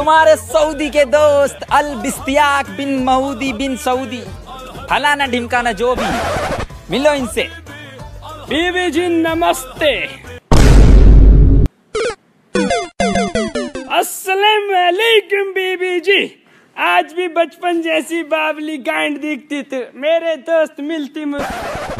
तुम्हारे सऊदी के दोस्त अल बिस्तियाक बिन महूदी बिन सऊदी, फलाना ढिमकाना जो भी, मिलो इनसे। बीबी जी नमस्ते। अस्सलाम वालेकुम बीबी जी। आज भी बचपन जैसी बावली गांड दिखती थी, मेरे दोस्त मिलती मुझे।